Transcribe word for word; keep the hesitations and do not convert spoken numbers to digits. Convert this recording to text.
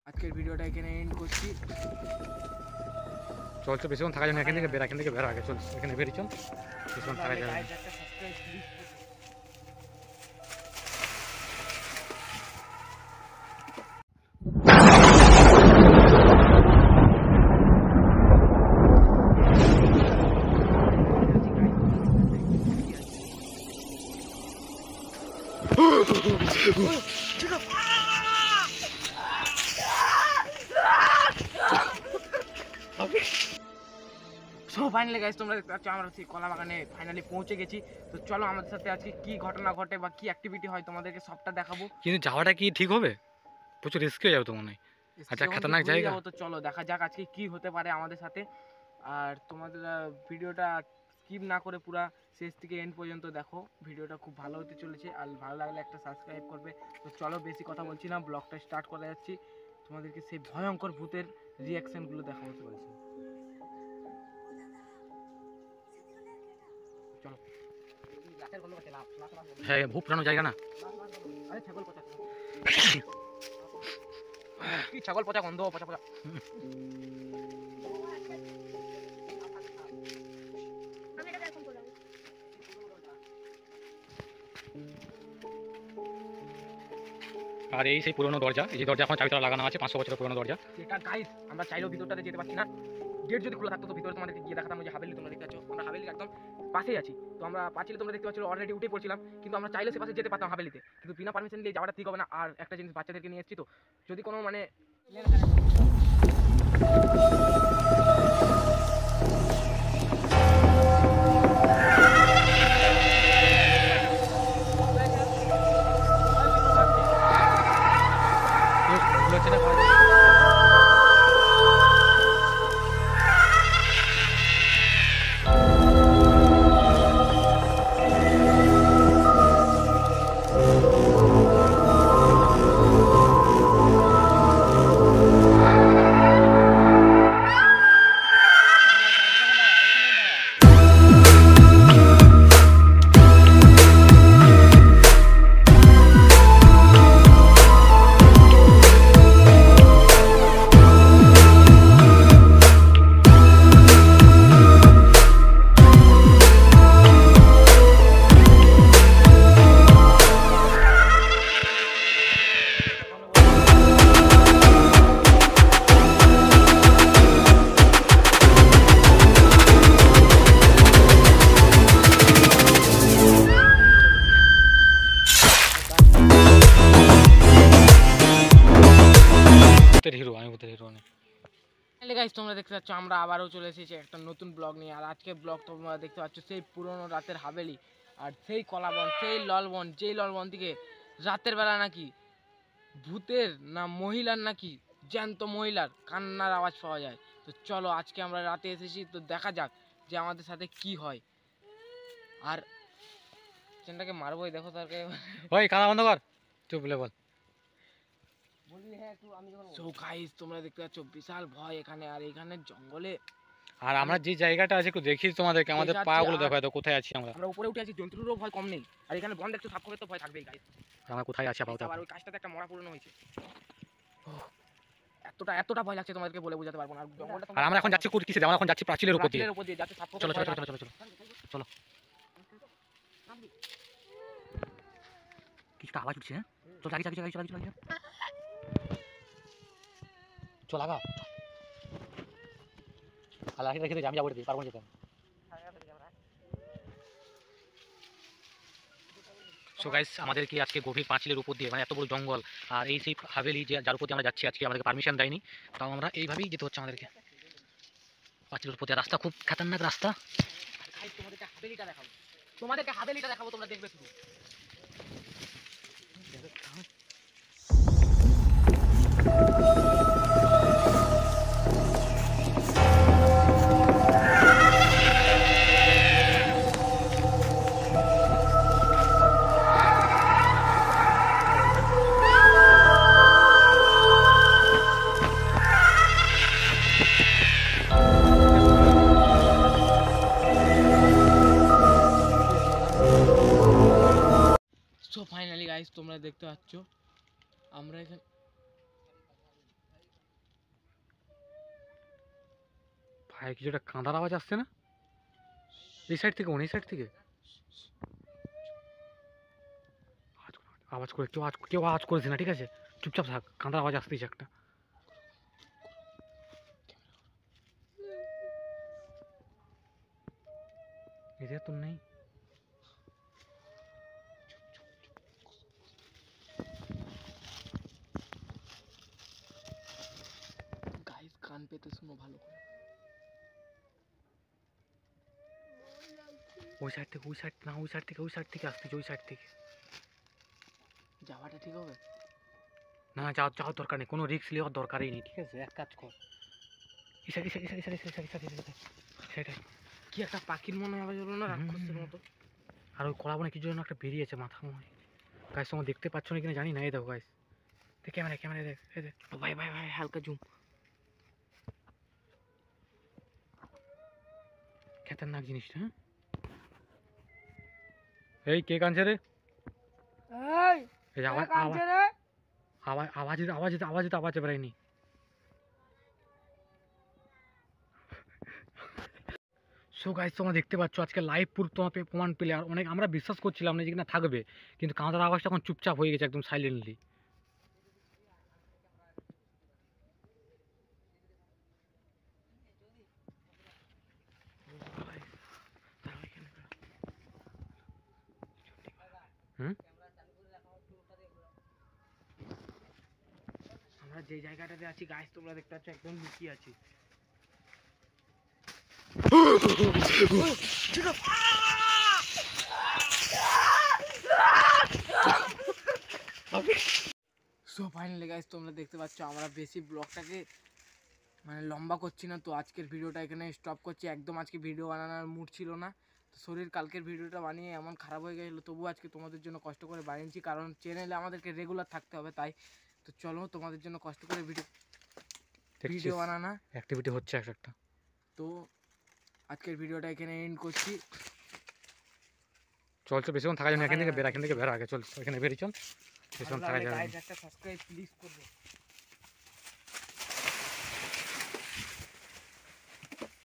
আজকের ভিডিওটা এখানে এন্ড করছি। চল চল বেশিক্ষণ থাকা যায় না, এখান থেকে বের এখান থেকে বের আগে চল, এখানে বেরিয়ে চল, বেশিক্ষণ থাকা যায় না। সো ফাইনালি গাইস তোমরা দেখতে পাচ্ছ আমরা সেই কলা বাগানে ফাইনালি পৌঁছে গেছি। তো চলো আমাদের সাথে আজকে কি ঘটনা ঘটে বা কি অ্যাক্টিভিটি হয় তোমাদেরকে সবটা দেখাবো। কিন্তু যাওয়াটা কি ঠিক হবে? প্রচুর রিস্ক হয়ে যাবে তো মনে হয়। আচ্ছা খতরনাক জায়গা। তো চলো দেখা যাক আজকে কি হতে পারে আমাদের সাথে। আর তোমাদের ভিডিওটা স্কিপ না করে পুরো শেষ থেকে এন্ড পর্যন্ত দেখো, ভিডিওটা খুব ভালো হতে চলেছে। আর ভালো লাগলে একটা সাবস্ক্রাইব করবে। তো চলো বেশি কথা বলছি না, ব্লগটা স্টার্ট করে যাচ্ছি। তোমাদেরকে সেই ভয়ঙ্কর ভূতের রিয়াকশনগুলো দেখাবো চলেছে। চলো। হ্যাঁ খুব পুরানো জায়গা না? আরে ছাগল পচা কি ছাগল পচা গন্ধ পচা পচা। আর এই সেই পুরনো দরজা, এই যে দরজা এখন চাবিটা লাগানো আছে, পাঁচশো বছরের পুরনো দরজা। এটা গাইস আমরা চাইলেও ভিতরটাতে যেতে পারছি না, গেট যদি খোলা থাকতো তো ভিতরে তোমাদেরকে গিয়ে দেখাতাম। যে হাভেলি তোমরা দেখতে পাচ্ছ, আমরা হাভেলির একদম পাশেই আছি। তো আমরা পাঁচিলে তোমরা দেখতে পাচ্ছ অলরেডি উঠে পড়ছিলাম, কিন্তু আমরা চাইলে সে পাশে যেতে পারতাম হাভেলিতে, কিন্তু বিনা পারমিশন দিয়ে যাওয়াটা ঠিক হবে না। আর একটা জিনিস বাচ্চাদেরকে নিয়ে এসেছি, তো যদি কোনো মানে হিরো, আমি ভূতের হিরো নেই। গাইস তোমরা দেখতে পাচ্ছ আমরা আবারও চলে এসেছি একটা নতুন ব্লগ নিয়ে। আর আজকে ব্লগ তোমরা দেখতে পাচ্ছ সেই পুরনো রাতের হাভেলি, আর সেই কলাবন, সেই ললবন, যেই ললবন থেকে রাতের বেলা নাকি ভূতের না মহিলার নাকি জ্যান্ত মহিলার কান্নার আওয়াজ পাওয়া যায়। তো চলো আজকে আমরা রাতে এসেছি, তো দেখা যাক যে আমাদের সাথে কি হয়। আর চেনটাকে মারবোই, দেখো তারকে ওই কানা বন্ধ কর, চুপ বলে বল। সো গাইস তোমরা দেখতে পাচ্ছ বিশাল ভয় এখানে, আর এখানে জঙ্গলে। আর আমরা যে জায়গাটা আছে একটু দেখি তোমাদেরকে, আমাদের পা গুলো দেখো এত কোথায় আছি আমরা। আমরা উপরে উঠে আছি, জন্তুরও ভয় কম নেই। আর এখানে বন দেখছো, সাপ খবর তো ভয় থাকবেই গাইস। আমরা কোথায় আছি আপাতত? আর ওই কাজটাতে একটা মরা পুরনো হয়েছে, এতটা এতটা ভয় লাগছে তোমাদেরকে বলে বোঝাতে পারবো না। আর জঙ্গলটা আর আমরা এখন যাচ্ছি কোন কিসে? আমরা এখন যাচ্ছি প্রাচীরের উপর দিয়ে। প্রাচীরের উপর দিয়ে যাচ্ছে সাপ। চলো চলো চলো চলো চলো চলো। কিছুটা আওয়াজ উঠছে, হ্যাঁ চল লাগি লাগি লাগি লাগি লাগি চল লাগা। আর লাগি রেখে দে, আমি যাবো রে, পারবো না যেতে। সো গাইস আমাদের কি আজকে গভীর পাঁচিলের উপর দিয়ে, মানে এত বড় জঙ্গল, আর এই সেই হাভেলি যে যার উপর দিয়ে আমরা যাচ্ছি আজকে, আমাদেরকে পারমিশন দেয়নি, তাও আমরা এইভাবেই যেতে হচ্ছে আমাদেরকে পাঁচিলের উপর দিয়ে। রাস্তা খুব খতরনাক রাস্তা। তোমাদেরকে হাভেলিটা দেখাবো, তোমাদেরকে হাভেলিটা দেখাবো, তোমরা দেখবে শুধু। সো ফাইনালি গাইস তোমরা দেখতে পাচ্ছ আমরা এখানে ভাই কিছু একটা কাঁদার আওয়াজ আসছে না? এই সাইড থেকে এই সাইড থেকে আওয়াজ করে কেউ আওয়াজ কেউ আওয়াজ করেছে না, ঠিক আছে চুপচাপ থাক, কাঁদার আওয়াজ আসতেছে একটা। এদের তো নেই। গাইস কান পেতে শুনো ভালো করে। ওই সাইড থেকে ওই সাইড না ওই সাইড থেকে ওই সাইড থেকে আসতেছে, ওই সাইড থেকে। যাওয়াটা ঠিক হবে? না যাওয়ার যাওয়ার দরকার নেই, কোনো রিস্ক নেওয়ার দরকারই নেই, ঠিক আছে এক কাজ কর। এই সাইড এই সাইড এই সাইড এই সাইড এই সাইড এই সাইড সেটাই। কি একটা পাখির মনে আওয়াজ হলো না, রাক্ষসের মতো। আর ওই কলা বনে কিছু যেন একটা বেরিয়েছে মাথা মনে। গাইস তোমরা দেখতে পাচ্ছ না কিনা জানি না, এই দেখো গাইস, দেখ ক্যামেরা ক্যামেরা দেখ, এই দেখ ও ভাই ভাই ভাই হালকা জুম। খতরনাক জিনিসটা। হ্যাঁ এই কে কাঁদছে রে? এই এই যে আওয়াজ কে কাঁদছে রে? আওয়াজ আওয়াজ আওয়াজ আওয়াজ তো আওয়াজ বেরায়নি। সো গাইস তোমরা দেখতে পাচ্ছ আজকে লাইভ প্রুফ তোমার প্রমাণ পেলে, আর অনেক আমরা বিশ্বাস করছিলাম না যে কিনা থাকবে, কিন্তু কাঁদার আওয়াজটা এখন চুপচাপ হয়ে গেছে একদম সাইলেন্টলি। হুম আমরা যে জায়গাটাতে আছি গাইস তোমরা দেখতে পাচ্ছ একদম লুকিয়ে আছি। সো ফাইনালি গাইস তোমরা দেখতে পাচ্ছ আমরা বেশি ব্লগটাকে মানে লম্বা করছি না, তো আজকের ভিডিওটা এখানে স্টপ করছি। একদম আজকে ভিডিও বানানোর মুড ছিল না, তো শরীর কালকের ভিডিওটা বানিয়ে এমন খারাপ হয়ে গেছিলো, তবু আজকে তোমাদের জন্য কষ্ট করে বানিয়েছি, কারণ চ্যানেলে আমাদেরকে রেগুলার থাকতে হবে, তাই তো চলো তোমাদের জন্য কষ্ট করে ভিডিও ভিডিও বানানা অ্যাক্টিভিটি হচ্ছে এক একটা। তো আজকের ভিডিওটা এখানে এন্ড করছি। চল চল বেশিক্ষণ থাকা যায় না, এখান থেকে বের এখান থেকে বের আগে চল, এখানে বেরিয়ে চল, বেশিক্ষণ থাকা যায় না। একটা সাবস্ক্রাইব প্লিজ করবে।